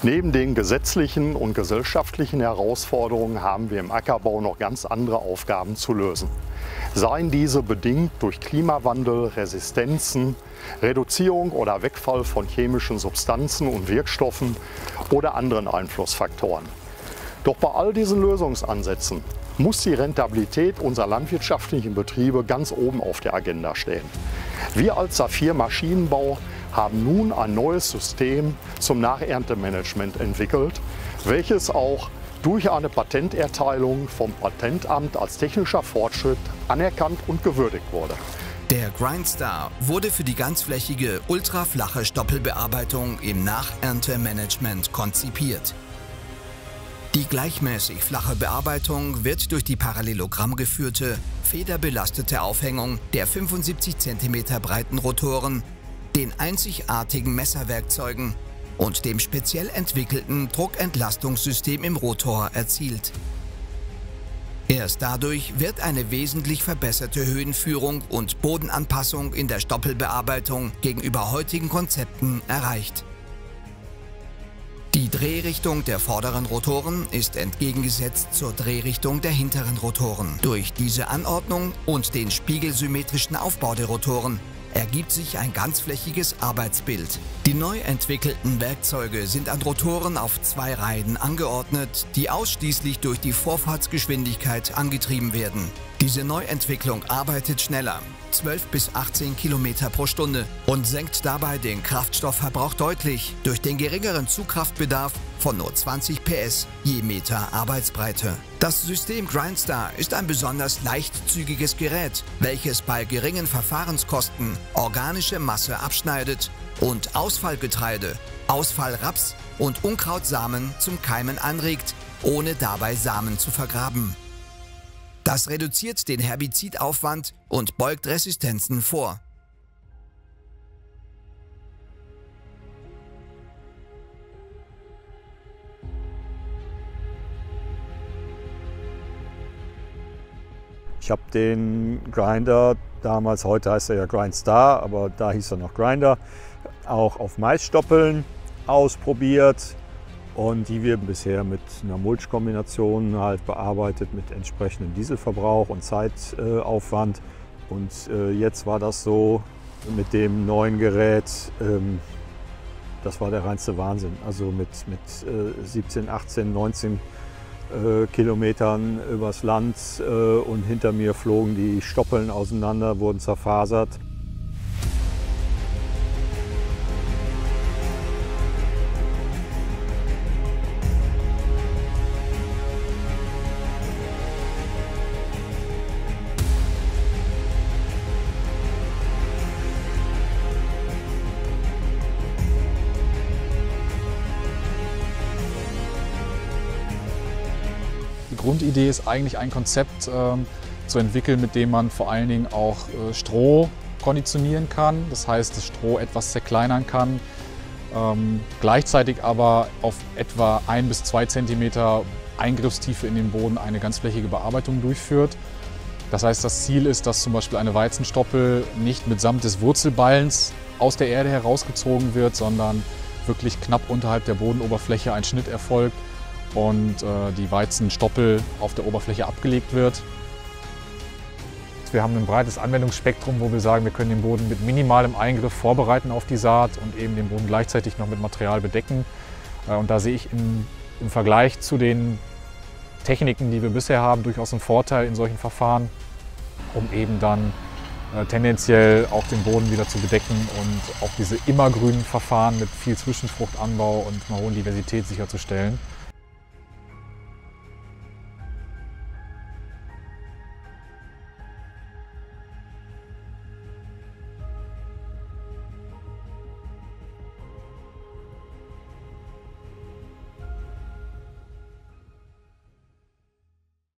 Neben den gesetzlichen und gesellschaftlichen Herausforderungen haben wir im Ackerbau noch ganz andere Aufgaben zu lösen. Seien diese bedingt durch Klimawandel, Resistenzen, Reduzierung oder Wegfall von chemischen Substanzen und Wirkstoffen oder anderen Einflussfaktoren. Doch bei all diesen Lösungsansätzen muss die Rentabilität unserer landwirtschaftlichen Betriebe ganz oben auf der Agenda stehen. Wir als Saphir Maschinenbau haben nun ein neues System zum Nacherntemanagement entwickelt, welches auch durch eine Patenterteilung vom Patentamt als technischer Fortschritt anerkannt und gewürdigt wurde. Der GrindStar wurde für die ganzflächige, ultraflache Stoppelbearbeitung im Nacherntemanagement konzipiert. Die gleichmäßig flache Bearbeitung wird durch die parallelogramm geführte, federbelastete Aufhängung der 75 cm breiten Rotoren, den einzigartigen Messerwerkzeugen und dem speziell entwickelten Druckentlastungssystem im Rotor erzielt. Erst dadurch wird eine wesentlich verbesserte Höhenführung und Bodenanpassung in der Stoppelbearbeitung gegenüber heutigen Konzepten erreicht. Die Drehrichtung der vorderen Rotoren ist entgegengesetzt zur Drehrichtung der hinteren Rotoren. Durch diese Anordnung und den spiegelsymmetrischen Aufbau der Rotoren ergibt sich ein ganzflächiges Arbeitsbild. Die neu entwickelten Werkzeuge sind an Rotoren auf 2 Reihen angeordnet, die ausschließlich durch die Vorfahrtsgeschwindigkeit angetrieben werden. Diese Neuentwicklung arbeitet schneller, 12 bis 18 Kilometer pro Stunde, und senkt dabei den Kraftstoffverbrauch deutlich durch den geringeren Zugkraftbedarf von nur 20 PS je Meter Arbeitsbreite. Das System GrindStar ist ein besonders leichtzügiges Gerät, welches bei geringen Verfahrenskosten organische Masse abschneidet und Ausfallgetreide, Ausfallraps und Unkrautsamen zum Keimen anregt, ohne dabei Samen zu vergraben. Das reduziert den Herbizidaufwand und beugt Resistenzen vor. Ich habe den Grinder damals, heute heißt er ja GrindStar, aber da hieß er noch Grinder, auch auf Maisstoppeln ausprobiert. Und die wir bisher mit einer Mulchkombination halt bearbeitet mit entsprechendem Dieselverbrauch und Zeitaufwand. Und jetzt war das so mit dem neuen Gerät, das war der reinste Wahnsinn. Also mit 17, 18, 19 Kilometern übers Land und hinter mir flogen die Stoppeln auseinander, wurden zerfasert. Die Grundidee ist eigentlich ein Konzept zu entwickeln, mit dem man vor allen Dingen auch Stroh konditionieren kann. Das heißt, das Stroh etwas zerkleinern kann, gleichzeitig aber auf etwa 1 bis 2 cm Eingriffstiefe in den Boden eine ganzflächige Bearbeitung durchführt. Das heißt, das Ziel ist, dass zum Beispiel eine Weizenstoppel nicht mitsamt des Wurzelballens aus der Erde herausgezogen wird, sondern wirklich knapp unterhalb der Bodenoberfläche ein Schnitt erfolgt und die Weizenstoppel auf der Oberfläche abgelegt wird. Wir haben ein breites Anwendungsspektrum, wo wir sagen, wir können den Boden mit minimalem Eingriff vorbereiten auf die Saat und eben den Boden gleichzeitig noch mit Material bedecken. Und da sehe ich im Vergleich zu den Techniken, die wir bisher haben, durchaus einen Vorteil in solchen Verfahren, um eben dann tendenziell auch den Boden wieder zu bedecken und auch diese immergrünen Verfahren mit viel Zwischenfruchtanbau und einer hohen Diversität sicherzustellen.